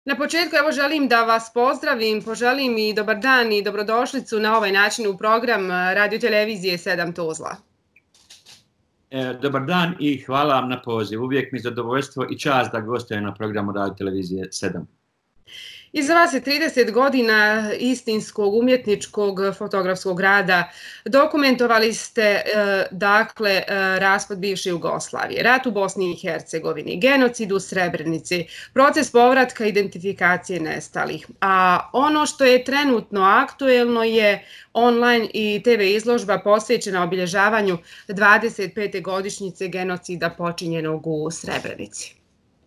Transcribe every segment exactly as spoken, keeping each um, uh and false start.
Na početku evo želim da vas pozdravim, poželim i dobar dan i dobrodošlicu na ovaj način u program Radio televizije sedam Tuzla. E, dobar dan i hvala vam na poziv. Uvijek mi je zadovoljstvo i čast da gostujem na programu Radio televizije sedam. Iza vas je trideset godina istinskog umjetničkog fotografskog rada. Dokumentovali ste e, dakle e, raspad bivše Jugoslavije, rat u Bosni i Hercegovini, genocid u Srebrenici, proces povratka identifikacije nestalih. A ono što je trenutno aktuelno je online i te ve izložba posvećena obilježavanju dvadeset pete godišnjice genocida počinjenog u Srebrenici.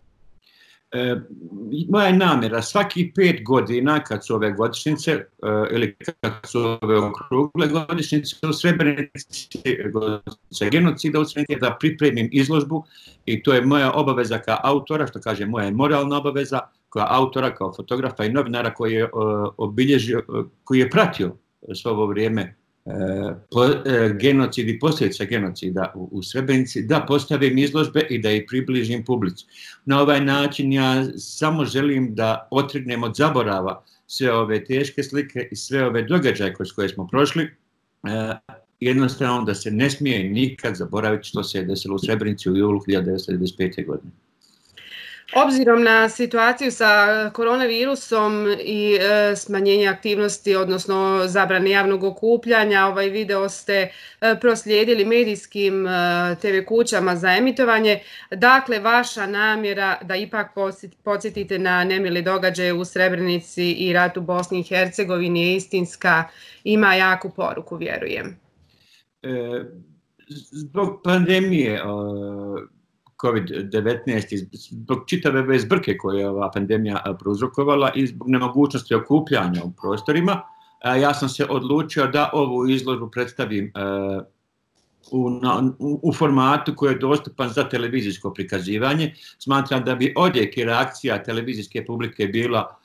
E, moja je namjera svaki pet godina kad su ove godišnjice e, ili kad su ove okrugle godišnjice u Srebrenici genocida u Srebrenici da pripremim izložbu i to je moja obaveza kao autora, što kaže moja je moralna obaveza kao autora, kao fotografa i novinara koji je obilježio, koji je pratio svo ovo vrijeme genocid i posljedice genocida u, u Srebrenici, da postavim izložbe i da ih približim publici. Na ovaj način ja samo želim da otrgnem od zaborava sve ove teške slike i sve ove događaje kroz koje smo prošli, e, jednostavno da se ne smije nikad zaboraviti što se je desilo u Srebrenici u julu hiljadu devetsto devedeset pete. godine. Obzirom na situaciju sa koronavirusom i e, smanjenje aktivnosti, odnosno zabrane javnog okupljanja, ovaj video ste e, proslijedili medijskim e, te ve kućama za emitovanje. Dakle, vaša namjera da ipak podsjetite na nemili događaje u Srebrenici i rat u Bosni i Hercegovini je istinska, ima jaku poruku, vjerujem. E, zbog pandemije kovid devetnaest, zbog čitave zbrke koje je ova pandemija prouzrokovala i zbog nemogućnosti okupljanja u prostorima, ja sam se odlučio da ovu izložbu predstavim u, na, u formatu koji je dostupan za televizijsko prikazivanje. Smatram da bi odjek i reakcija televizijske publike bila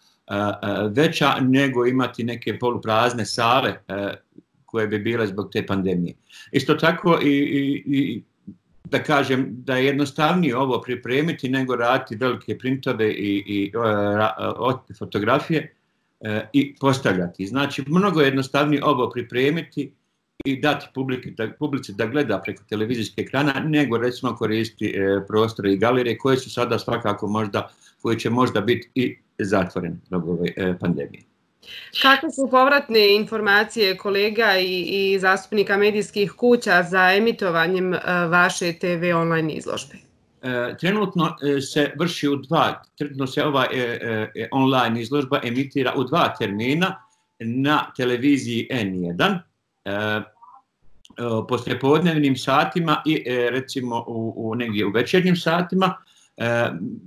veća nego imati neke poluprazne sale koje bi bile zbog te pandemije. Isto tako i, i, i da kažem da je jednostavnije ovo pripremiti nego raditi velike printove i, i o, fotografije e, i postavljati. Znači, mnogo je jednostavnije ovo pripremiti i dati publici da, publici da gleda preko televizijske ekrana nego recimo koristiti e, prostore i galerije koje su sada svakako možda, koje će možda biti i zatvorene zbog ove e, pandemije. Kakve su povratne informacije kolega i, i zastupnika medijskih kuća za emitovanjem vaše te ve online izložbe? E, trenutno se vrši u dva, trenutno se ova e, e, online izložba emitira u dva termina na televiziji en jedan, e, poslijepodnevnim satima i e, recimo u, u negdje u večernjim satima. E,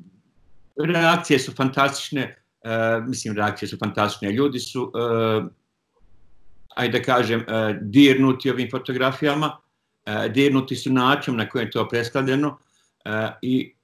reakcije su fantastične. Uh, mislim, reakcije su fantastične. Ljudi su, uh, ajde da kažem, uh, dirnuti ovim fotografijama, uh, dirnuti su način na kojem je to predstavljeno uh, i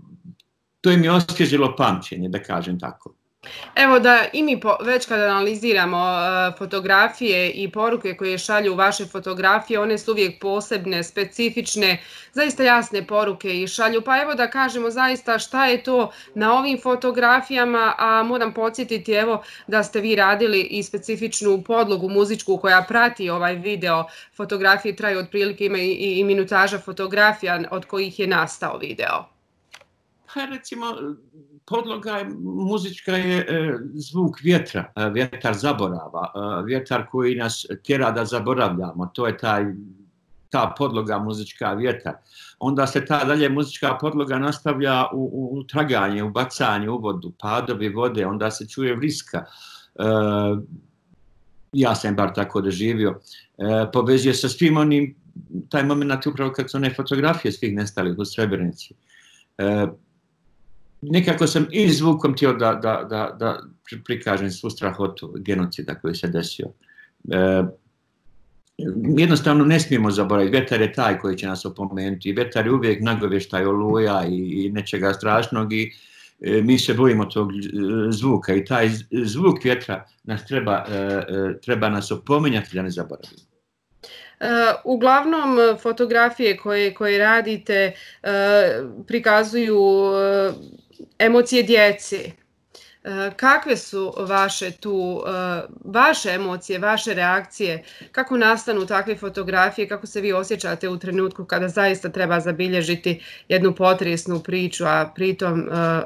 to im je osvježilo pamćenje, da kažem tako. Evo da i mi po, već kada analiziramo uh, fotografije i poruke koje šalju vaše fotografije, one su uvijek posebne, specifične, zaista jasne poruke i šalju. Pa evo da kažemo zaista šta je to na ovim fotografijama, a moram podsjetiti evo da ste vi radili i specifičnu podlogu muzičku koja prati ovaj video. Fotografije traju otprilike, ima i, i minutaža fotografija od kojih je nastao video. Pa recimo, podloga je, muzička je e, zvuk vjetra, e, vjetar zaborava, e, vjetar koji nas tjera da zaboravljamo, to je taj, ta podloga muzička vjetar. Onda se ta dalje muzička podloga nastavlja u, u, u traganje, u bacanje u vodu, padovi vode, onda se čuje vriska. E, ja sam bar tako doživio. E, povezuje sa svim onim, taj moment upravo kad su one fotografije svih nestalih u Srebrenici. E, Nekako sam i zvukom htio da, da, da, da prikažem svu strahotu genocida koji se desio. E, jednostavno ne smijemo zaboraviti, vjetar je taj koji će nas opomenuti. Vjetar je uvijek nagovještaj oluja i, i nečega strašnog i e, mi se bojimo tog zvuka i taj zvuk vjetra nas treba, e, treba nas opominjati da ne zaboravimo. Uh, uglavnom fotografije koje, koje radite uh, prikazuju uh, emocije djece. Kakve su vaše tu, vaše emocije, vaše reakcije, kako nastanu takve fotografije, kako se vi osjećate u trenutku kada zaista treba zabilježiti jednu potresnu priču, a pritom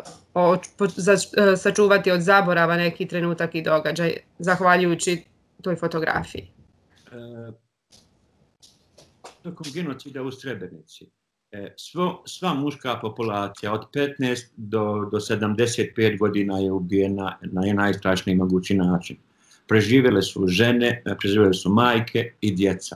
sačuvati od zaborava neki trenutak i događaj, zahvaljujući toj fotografiji? Tokom genocida u Srebrenici sva muška populacija od petnaest do sedamdeset pet godina je ubijena na najstrašniji mogući način. Preživjele su žene, preživjele su majke i djeca.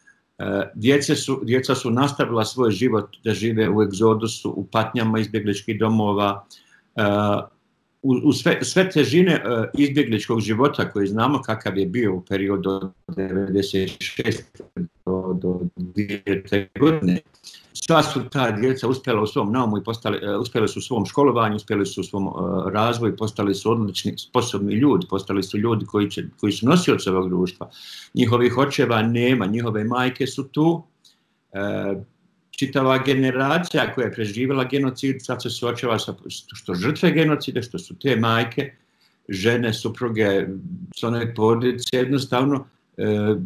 Djeca su nastavila svoj život da žive u egzodusu, u patnjama izbjegličkih domova, u sve težine izbjegličkog života koji znamo kakav je bio u periodu od devedeset šeste do dvije hiljade godine. Sva su ta djeca uspjela u svom naumu i uspjeli su u svom školovanju, uspjeli su u svom razvoju, postali su odlični, sposobni ljudi, postali su ljudi koji, će, koji su nosioci ovog društva. Njihovih očeva nema, njihove majke su tu. E, čitava generacija koja je preživjela genocid sad se suočava sa što žrtve genocida, što su te majke, žene, supruge, s one porodice, jednostavno e,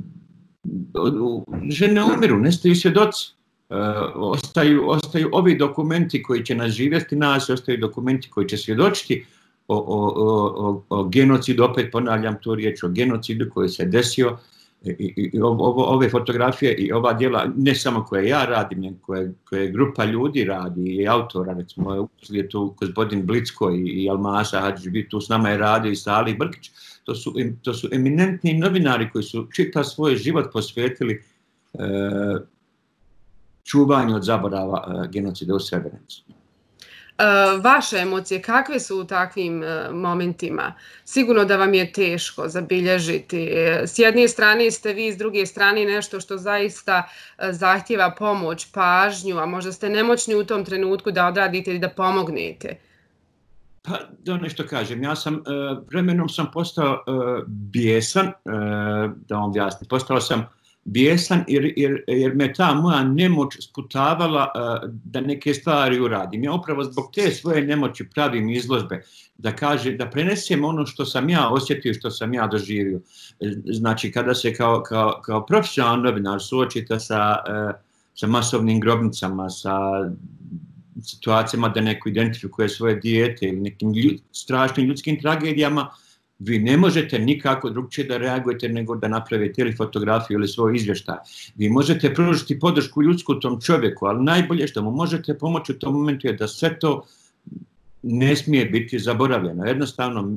žene umiru, nestaju svjedoci. Uh, ostaju, ostaju ovi dokumenti koji će nas živjeti nas, ostaju dokumenti koji će svjedočiti o, o, o, o genocidu, opet ponavljam tu riječ, o genocidu koji se desio i, i, i ovo, ove fotografije i ova djela, ne samo koje ja radim, koje, koje grupa ljudi radi i autora, recimo je tu gospodin Blicko i, i Almasa Hadžibi, tu s nama je radio i Sali Brkić, to su, to su eminentni novinari koji su čitav svoj život posvetili uh, čuvanju od zaborava genocida u Srebrenici. Vaše emocije, kakve su u takvim momentima? Sigurno da vam je teško zabilježiti. S jedne strane ste vi, s druge strane nešto što zaista zahtjeva pomoć, pažnju, a možda ste nemoćni u tom trenutku da odradite i da pomognete. Pa, da nešto kažem, ja sam, vremenom sam postao bijesan, da vam objasnim, postao sam bijesan jer, jer, jer me ta moja nemoć sputavala uh, da neke stvari uradim. Ja upravo zbog te svoje nemoći pravim izložbe, da kaže, da prenesem ono što sam ja osjetio, što sam ja doživio. Znači, kada se kao, kao, kao profesionalan novinar suočite sa, uh, sa masovnim grobnicama, sa situacijama da neko identifikuje svoje dijete ili nekim ljud, strašnim ljudskim tragedijama, vi ne možete nikako drugčije da reagujete nego da napravite ili fotografiju ili svoj izvještaj. Vi možete pružiti podršku ljudsku tom čovjeku, ali najbolje što mu možete pomoći u tom momentu je da sve to ne smije biti zaboravljeno. Jednostavno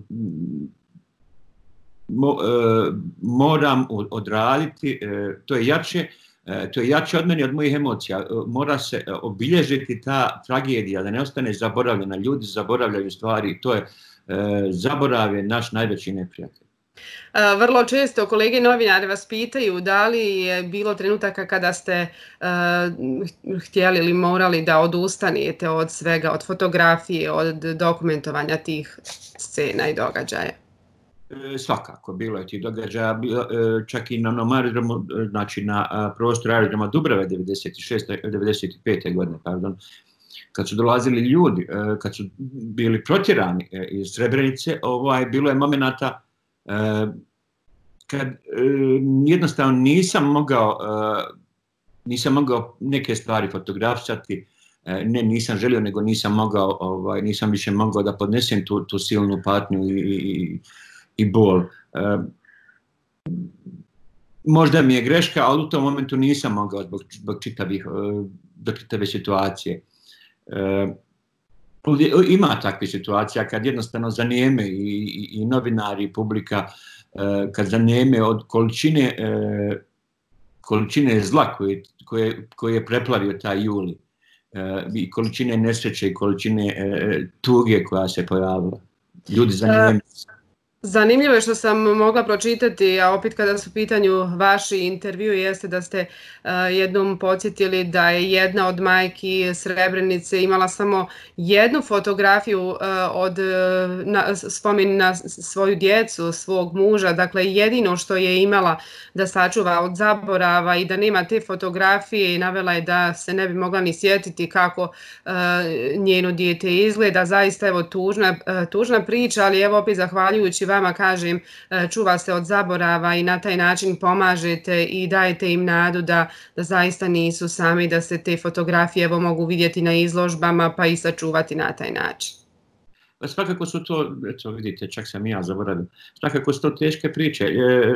mo, e, moram odraditi, e, to je jače, e, to je jače od mene, od mojih emocija. E, mora se obilježiti ta tragedija, da ne ostane zaboravljena. Ljudi zaboravljaju stvari, to je zaborav je naš najveći neprijatelj. Vrlo često kolege novinari vas pitaju da li je bilo trenutaka kada ste uh, htjeli ili morali da odustanete od svega, od fotografije, od dokumentovanja tih scena i događaja. E, svakako, bilo je tih događaja, bilo, čak i na onom aerodromu, znači na prostoru aerodroma Dubrave devedeset šeste, devedeset pete godine, pardon, kad su dolazili ljudi, kad su bili protjerani iz Srebrenice, ovaj, bilo je momenata kad jednostavno nisam mogao, nisam mogao neke stvari fotografisati, ne nisam želio, nego nisam mogao, ovaj, nisam više mogao da podnesem tu, tu silnu patnju i, i, i bol. Možda mi je greška, ali u tom momentu nisam mogao zbog, zbog čitavih, zbog čitave situacije. Uh, ima takve situacija kad jednostavno zanijeme i, i, i novinari i publika uh, kad zanijeme od količine, uh, količine zla koje, koje, koje je preplavio taj juli uh, i količine nesreće i količine uh, tuge koja se pojavila. Ljudi zanijeme. Zanimljivo je što sam mogla pročitati, a opet kada su u pitanju vaši intervju, jeste da ste uh, jednom podsjetili da je jedna od majki Srebrenice imala samo jednu fotografiju uh, od uh, na, spomin na svoju djecu, svog muža, dakle jedino što je imala da sačuva od zaborava i da nema te fotografije i navela je da se ne bi mogla ni sjetiti kako uh, njeno dijete izgleda. Zaista evo tužna, uh, tužna priča, ali evo opet zahvaljujući vama, kažem, čuva se od zaborava i na taj način pomažete i dajete im nadu da, da zaista nisu sami, da se te fotografije evo mogu vidjeti na izložbama pa i sačuvati na taj način. Svakako su to, eto vidite, čak sam i ja zaboravio, svakako su to teške priče. E,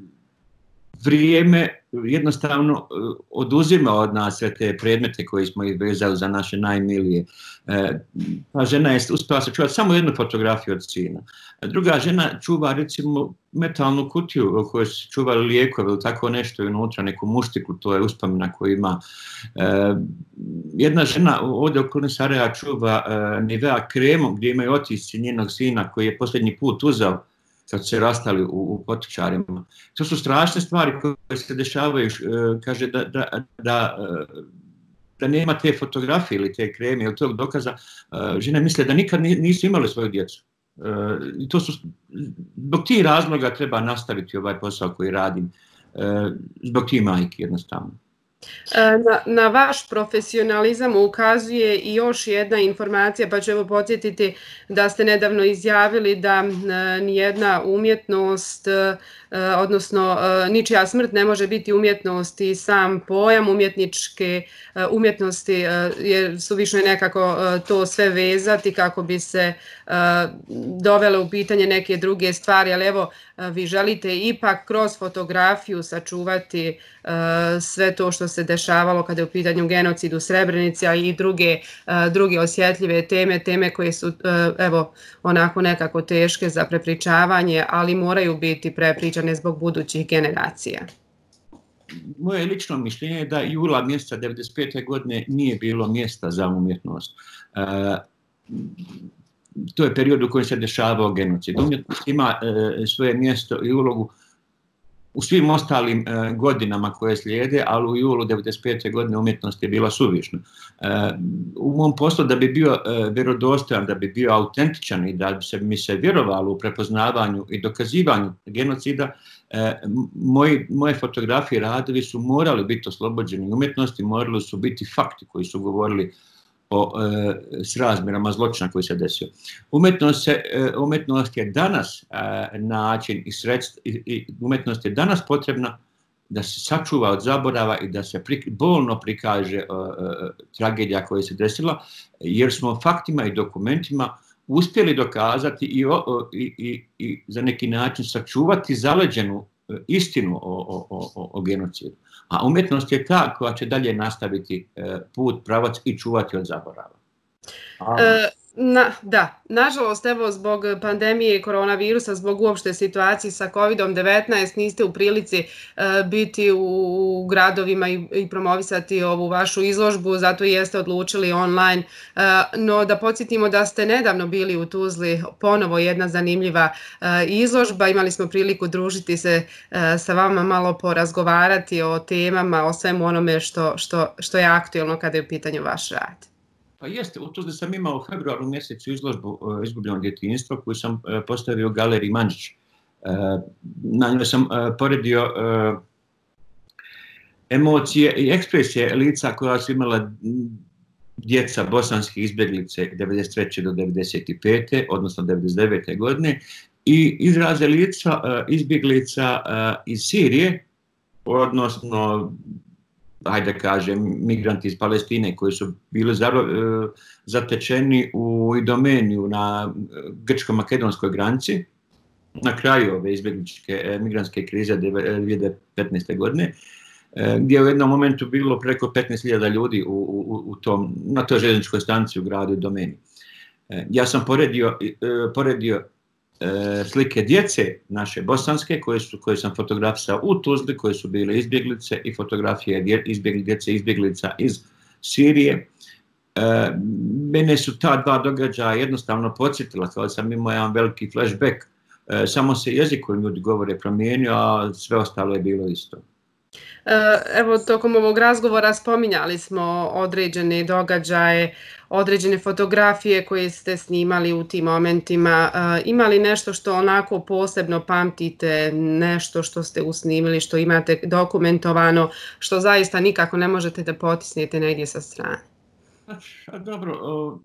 vrijeme jednostavno oduzima od nas sve te predmete koje smo izvezali za naše najmilije. E, ta žena je uspjela sačuvati samo jednu fotografiju od sina. Druga žena čuva recimo metalnu kutiju u kojoj su čuvali lijekove ili tako nešto i unutra, neku muštiku, to je uspomena koju ima. E, jedna žena ovdje okolini Sarajeva čuva e, Nivea kremu gdje imaju otisci njenog sina koji je posljednji put uzeo kad su se rastali u, u potičarima. To su strašne stvari koje se dešavaju. Kaže da, da, da, da nema te fotografije ili te kreme ili tog dokaza. Žene misle da nikad nisu imali svoju djecu. I to su, zbog tih razloga treba nastaviti ovaj posao koji radim. Zbog tih majki jednostavno. Na, na vaš profesionalizam ukazuje i još jedna informacija, pa ću evo podsjetiti da ste nedavno izjavili da nijedna umjetnost, odnosno ničija smrt ne može biti umjetnost i sam pojam umjetničke umjetnosti je suvišno nekako to sve vezati kako bi se dovele u pitanje neke druge stvari, ali evo vi želite ipak kroz fotografiju sačuvati sve to što se dešavalo kada je u pitanju genocid u Srebrenici, a i druge, druge osjetljive teme, teme koje su evo onako nekako teške za prepričavanje, ali moraju biti prepričane zbog budućih generacija. Moje lično mišljenje je da jula mjeseca devedeset pete godine nije bilo mjesta za umjetnost. E, to je period u kojem se dešavao genocid. Umjetnost ima e, svoje mjesto i ulogu u svim ostalim e, godinama koje slijede, ali u julu devedeset pete godine umjetnost je bila suvišna. E, u mom poslu da bi bio e, vjerodostojan, da bi bio autentičan i da bi se mi se vjerovalo u prepoznavanju i dokazivanju genocida, e, moji, moje fotografije i radovi su morali biti oslobođeni umjetnosti, morali su biti fakti koji su govorili o e, srazmjerama zločina koji se desio. Umjetnost, se, e, umjetnost je danas e, način i sredstvo, i, i umjetnost je danas potrebna da se sačuva od zaborava i da se pri, bolno prikaže e, e, tragedija koja se desila, jer smo faktima i dokumentima uspjeli dokazati i, o, i, i, i za neki način sačuvati zaleđenu istinu o, o, o, o genocidu. A umjetnost je ta koja će dalje nastaviti put, pravac i čuvati od zaborava. A... E, na, da, nažalost, evo zbog pandemije koronavirusa, zbog uopšte situacije sa kovid devetnaest, niste u prilici e, biti u, u gradovima i, i promovisati ovu vašu izložbu, zato jeste odlučili online. E, no da podsjetimo da ste nedavno bili u Tuzli, ponovo jedna zanimljiva e, izložba. Imali smo priliku družiti se e, sa vama, malo porazgovarati o temama, o svemu onome što, što, što je aktuelno kada je u pitanju vaš rad. Pa jeste, u Tuzli sam imao u februaru mjesecu izložbu uh, Izgubljeno djetinjstvo koju sam uh, postavio u galeriji Mančić. Uh, na njoj sam uh, poredio uh, emocije i ekspresije lica koja su imala djeca bosanske izbjeglice devedeset treće do devedeset pete odnosno devedeset devete godine i izraze lica uh, izbjeglica uh, iz Sirije, odnosno ajde da kažem, migranti iz Palestine koji su bili zatečeni u Idomeniju na grčko-makedonskoj granici na kraju ove izbjegličke migrantske krize dvije tisuće petnaeste. godine, gdje je u jednom momentu bilo preko petnaest hiljada ljudi u, u, u tom, na toj željezničkoj stanici u gradu Idomeniji. Ja sam poredio, poredio slike djece naše bosanske koje, su, koje sam fotografisao u Tuzli, koje su bile izbjeglice i fotografije dje, izbjegli, djece izbjeglica iz Sirije. E, mene su ta dva događaja jednostavno podsjetila, kao sam imao jedan veliki flashback samo se jezik koji ljudi govore promijenio, a sve ostalo je bilo isto. Evo, tokom ovog razgovora spominjali smo određene događaje, određene fotografije koje ste snimali u tim momentima. Ima li nešto što onako posebno pamtite, nešto što ste usnimili, što imate dokumentovano, što zaista nikako ne možete da potisnete negdje sa strane? Dobro,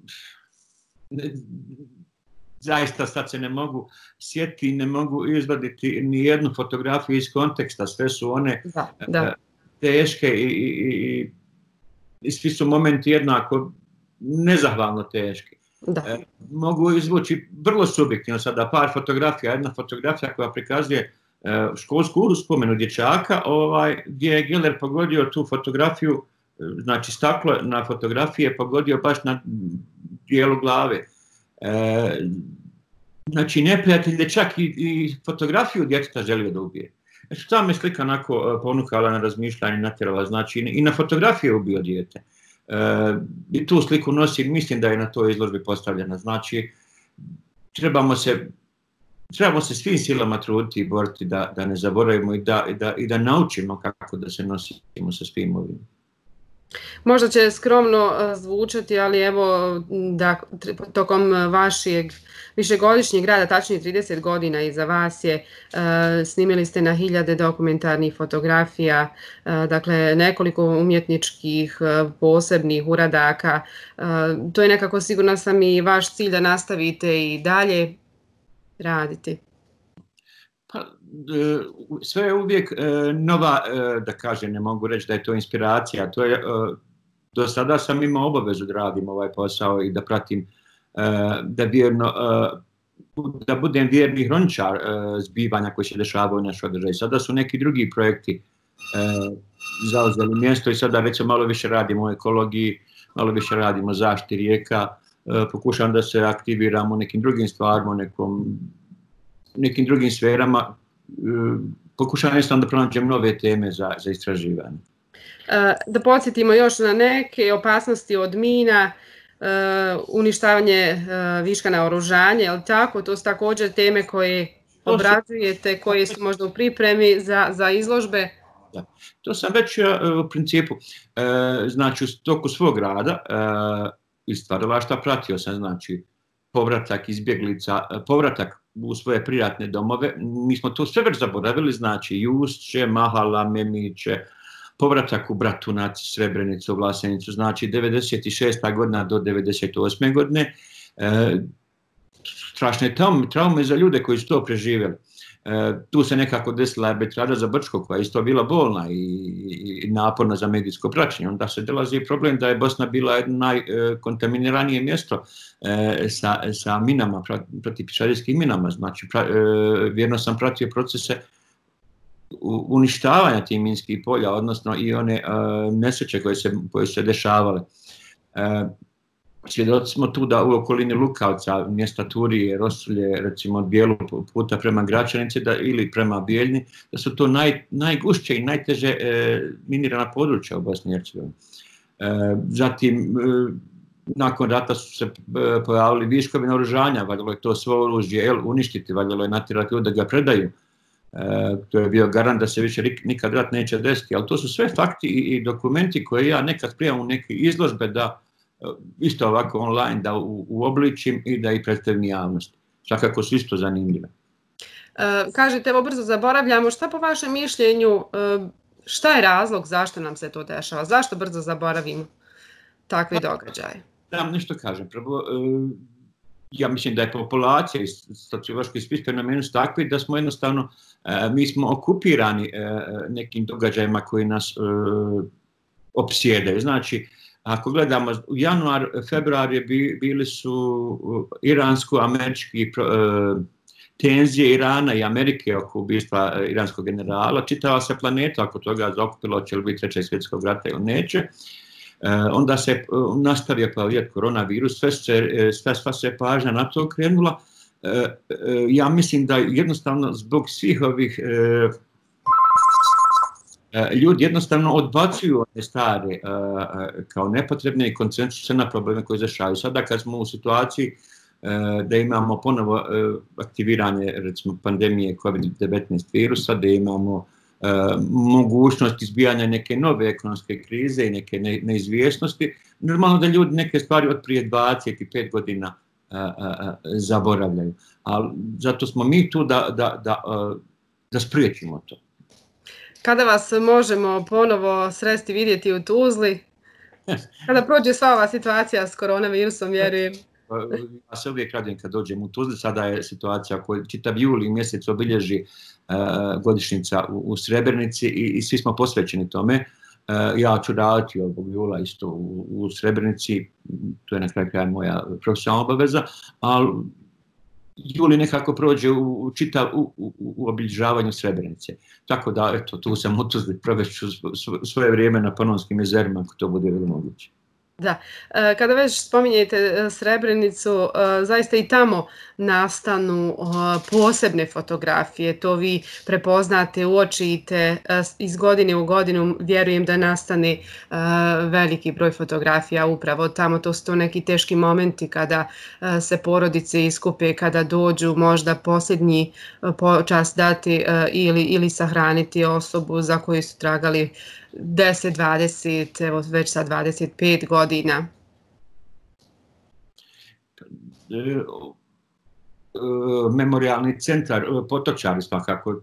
zaista sad se ne mogu sjetiti, ne mogu izvaditi ni jednu fotografiju iz konteksta, sve su one da, da. teške i, i, i svi su momenti jednako nezahvalno teški. Da. Mogu izvući vrlo subjektivno sada par fotografija, jedna fotografija koja prikazuje školsku uspomenu dječaka, ovaj, gdje je Geller pogodio tu fotografiju, znači staklo na fotografiji je pogodio baš na dijelu glave. E, znači neprijatelj je čak i, i fotografiju djeteta želio da ubije. Znači ta me slika onako ponukala na razmišljanje, natjerala, znači i na fotografiji je ubio dijete. E, I tu sliku nosim, mislim da je na toj izložbi postavljena. Znači trebamo se, trebamo se svim silama truditi i boriti da, da ne zaboravimo i da, i, da, i da naučimo kako da se nosimo sa svim ovim. Možda će skromno zvučati, ali evo da tokom vašeg višegodišnjeg rada, tačnije trideset godina iza vas je, snimili ste na hiljade dokumentarnih fotografija, dakle nekoliko umjetničkih posebnih uradaka. To je nekako, sigurna sam, i vaš cilj da nastavite i dalje raditi. Pa, sve je uvijek nova, da kažem, ne mogu reći da je to inspiracija, to je, do sada sam imao obavezu da radim ovaj posao i da pratim, da, vjerno, da budem vjerni hroničar zbivanja koji se dešavaju u našoj državi. Sada su neki drugi projekti zauzeli mjesto i sada već malo više radimo o ekologiji, malo više radimo o zaštiti rijeka, pokušavam da se aktiviramo u nekim drugim stvarima, nekom nekim drugim sferama, pokušavam jednostavno da pronađem nove teme za, za istraživanje. Da podsjetimo još na neke opasnosti od mina, uništavanje viška naoružanja, je li tako? To su također teme koje obrađujete, koje su možda u pripremi za, za izložbe? Da. To sam već u principu, znači u toku svog rada iz stvaralaštva pratio sam, znači, povratak izbjeglica, povratak u svoje privatne domove. Mi smo to sve već zaboravili, znači Jušće, Mahala, Memiće, povratak u Bratunac, Srebrenicu, Vlasenicu, znači devedeset šesta godina do devedeset osme godine. E, strašne traume za ljude koji su to preživjeli. E, tu se nekako desila arbitraža za Brčko, koja je isto bila bolna i, i naporna za medijsko praćenje. Onda se dolazi problem da je Bosna bila jedno najkontaminiranije mjesto e, sa, sa minama, protiv pišarijskim minama. Znači, pra, e, vjerno sam pratio procese uništavanja tih minskih polja, odnosno i one e, nesreće koje se, koje se dešavale. E, Svjedoci smo tu da u okolini Lukavca, mjesta Turije, Rosulje, recimo dijelu puta prema Gračanici da, ili prema Bijeljni, da su to naj, najgušće i najteže e, minirana područja u Bosni i Hercegovini. E, zatim, e, nakon rata su se e, pojavili viškovi naoružanja, valjalo je to svo oružje el, uništiti, valjalo je natjerati da ga predaju. E, to je bio garant da se više nikad rat neće desiti, ali to su sve fakti i, i dokumenti koje ja nekad prijavim u neke izložbe da isto ovako online da uobličim i da i predstavim javnost. Svakako su isto zanimljive. E, kažete, evo brzo zaboravljamo, šta po vašem mišljenju, šta je razlog zašto nam se to dešava? Zašto brzo zaboravimo takve događaje? Da vam nešto kažem. Prvo, ja mislim da je populacija i sociološki svi fenomeni su takvi da smo jednostavno, mi smo okupirani nekim događajima koji nas opsjedaju. Znači, ako gledamo, u januar, februar je bili su iransko-američki tenzije Irana i Amerike oko ubistva iranskog generala. Čitava se planeta oko toga zaokupila, će li biti trećeg svjetskog rata ili neće. Onda se nastavio pojavljivati koronavirus, sve se, sve, sva se pažnja na to krenula. Ja mislim da jednostavno zbog svih ovih ljudi jednostavno odbacuju one stare uh, kao nepotrebne i koncentruju se na probleme koje zašaju. Sada kad smo u situaciji da imamo ponovo aktiviranje recimo pandemije kovid devetnaest virusa, da imamo mogućnost izbijanja neke nove ekonomske krize i neke neizvjesnosti. Normalno da ljudi neke stvari od prije dvadeset pet godina zaboravljaju, ali zato smo mi tu da, da, da, da spriječimo to. Kada vas možemo ponovo sresti vidjeti u Tuzli? Kada prođe sva ova situacija s koronavirusom, vjerujem. Ja se uvijek radim kad dođem u Tuzli, sada je situacija koja čitav juli mjesec obilježi uh, godišnjica u, u Srebrenici i, i svi smo posvećeni tome. Uh, ja ću raditi ovog jula isto u, u Srebrenici, to je na kraju kraja moja profesionalna obaveza, ali juli nekako prođe u, u, čitav, u, u, u obilježavanju Srebrenice. Tako da, eto, tu sam u Tuzli, provešću svoje vrijeme na Panonskim jezerima, ako to bude bilo moguće. Da, kada već spominjete Srebrenicu, zaista i tamo nastanu posebne fotografije, to vi prepoznate, uočite iz godine u godinu, vjerujem da nastane veliki broj fotografija upravo tamo, to su to neki teški momenti kada se porodice iskupe, kada dođu možda posljednji čas dati ili, ili sahraniti osobu za koju su tragali deset, dvadeset, evo već sad dvadeset pet godina. Memorijalni centar Potočari svakako,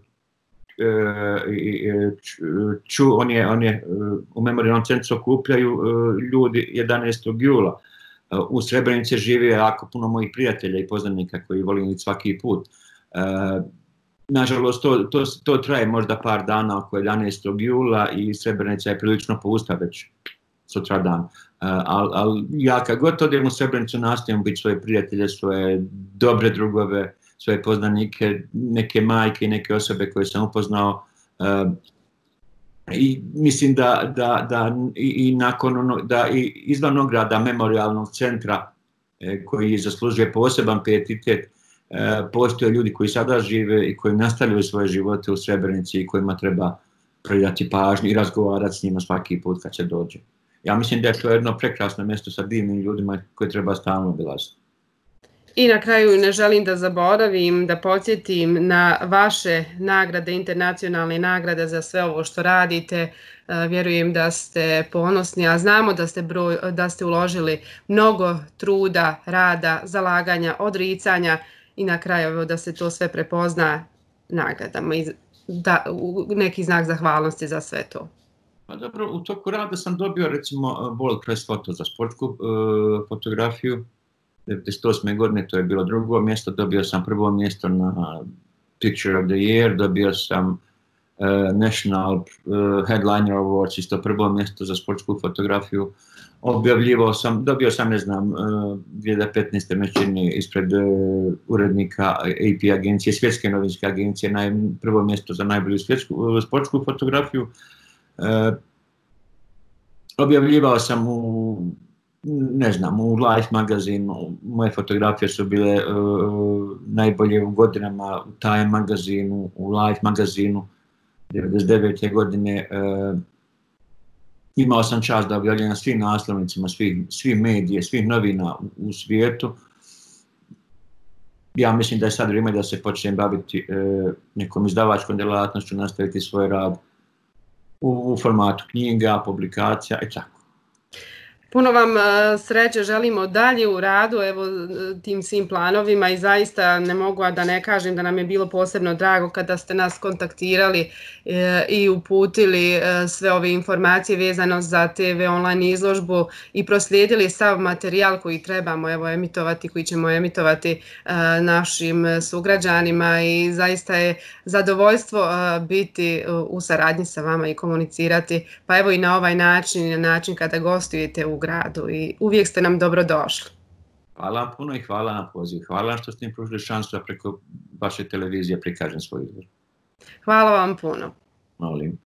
ču, on je, on je, u memorijalnom centru okupljaju ljudi jedanaestog jula. U Srebrenici živi jako puno mojih prijatelja i poznanika koji volim svaki put. Nažalost, to, to, to traje možda par dana oko jedanaestog jula i Srebrenica je prilično pusta već sutra dan. Uh, ali al ja kad god odem u Srebrenicu nastavim biti svoje prijatelje, svoje dobre drugove, svoje poznanike, neke majke i neke osobe koje sam upoznao. Uh, I mislim da, da, da i, i nakon ono, da i izvan ograda memorijalnog centra eh, koji zaslužuje poseban pijetet, postoje ljudi koji sada žive i koji nastavljaju svoje živote u Srebrenici i kojima treba predati pažnju i razgovarati s njima svaki put kad će dođe. Ja mislim da je to jedno prekrasno mjesto sa divnim ljudima koje treba stalno obilaziti. I na kraju ne želim da zaboravim, da podsjetim na vaše nagrade, internacionalne nagrade za sve ovo što radite. Vjerujem da ste ponosni, a znamo da ste, broj, da ste uložili mnogo truda, rada, zalaganja, odricanja i na kraju da se to sve prepozna nagradama i da, neki znak zahvalnosti za sve to. Pa dobro, u toku rada sam dobio recimo World Press Photo za sportsku uh, fotografiju. devedeset osme godine to je bilo drugo mjesto, dobio sam prvo mjesto na Picture of the Year, dobio sam uh, National uh, Headliner Awards, isto prvo mjesto za sportsku fotografiju. Objavljivao sam, dobio sam, ne znam, dvije tisuće petnaeste mečini ispred uh, urednika A P agencije, svjetske novinske agencije, naj, prvo mjesto za najbolju svjetsku, uh, sportsku fotografiju. Uh, objavljivao sam u, ne znam, u Life magazinu, moje fotografije su bile uh, najbolje u godinama u Time magazinu, u Life magazinu, devedeset devete godine. Uh, Imao sam čast da objavljam na svim naslovnicima, svih, svih medije, svih novina u, u svijetu. Ja mislim da je sad vrijeme da se počnem baviti e, nekom izdavačkom djelatnošću, nastaviti svoj rad u, u formatu knjiga, publikacija i tako. Puno vam sreće želimo dalje u radu, evo tim svim planovima i zaista ne mogu a da ne kažem da nam je bilo posebno drago kada ste nas kontaktirali i uputili sve ove informacije vezano za te ve online izložbu i proslijedili sav materijal koji trebamo evo emitovati, koji ćemo emitovati našim sugrađanima i zaista je zadovoljstvo biti u saradnji sa vama i komunicirati, pa evo i na ovaj način i na način kada gostujete u gradu i uvijek ste nam dobro došli. Hvala puno i hvala na poziv. Hvala što ste mi pružili šansu da preko vaše televizije prikažem svoj izbor. Hvala vam puno. Molim.